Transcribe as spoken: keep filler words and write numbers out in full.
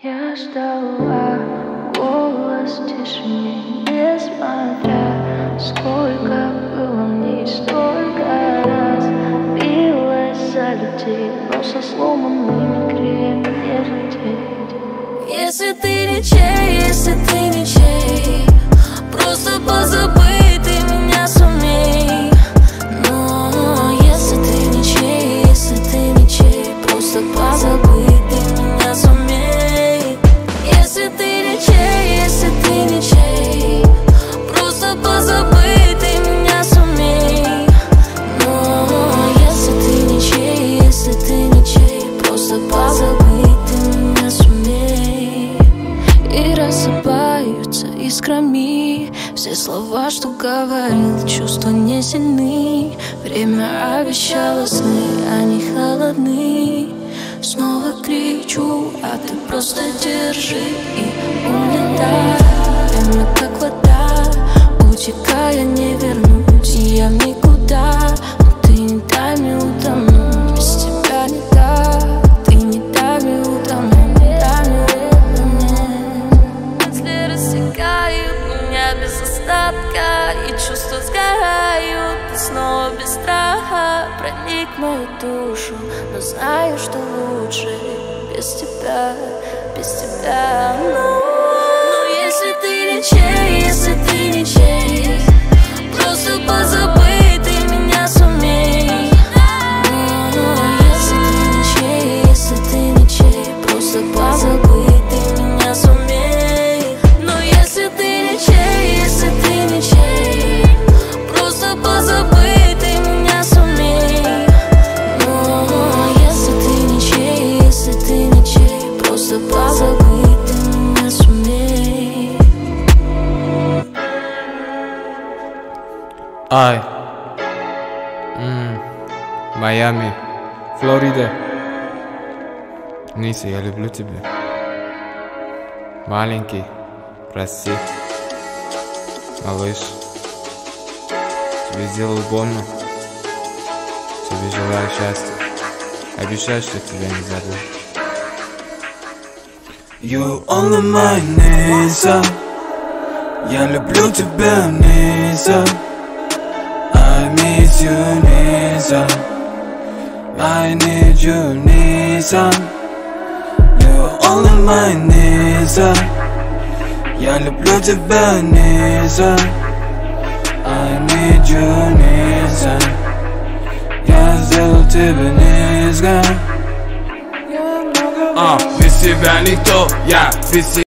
Я ждала голос тишины, несмотря сколько было мне, столько раз билась за людей, но со сломанными крыльями не лететь. Если ты не чей, если ты не чей, просто позабыть ты меня сумей. Но если ты не чей, если ты не чей, просто позабыть ты меня сумей. Если ты не чей, если ты не чей, просто позабыть ты меня сумей. Но если ты не чей, если ты не чей, просто позабыть ты меня сумей. И рассыпаются искрами все слова, что говорил, чувства не сильны. Время обещало сны, они холодны. Снова кричу, а ты просто держи и улетай. Время как вода, утекая не вернуть я в никуда. Но ты не дай мне утонуть, без тебя не так. Ты не дай мне утонуть, не дай мне утонуть. Мысли рассекают меня без остатка, и чувства сгорают, и снова без страха проник в мою душу. Но знаю, что лучше без тебя, без тебя. Но, но если ты не чей, если ты не чей, просто позабыть ты меня сумей. Но если ты не чей, если ты не чей, просто позабыть ты меня сумей. Но если ты не чей, если ты не чей, просто позабыть ты меня сумей. Но если ты не чей, если ты не чей, просто позабыть ты меня сумей. Ай, М, Майами, Флорида. Ниса, я люблю тебя. Маленький, прости. Малыш, тебе сделал больно. Тебе желаю счастья. Обещаю, что тебя не забуду. You only mine, Ниса. Я люблю тебя, Ниса. I miss you, Ниса. I need you, Ниса. You only mine, Ниса. Я люблю тебя, Ниса. I need you, Ниса. Я сделал тебя низко. А, без тебя никто, я без тебя.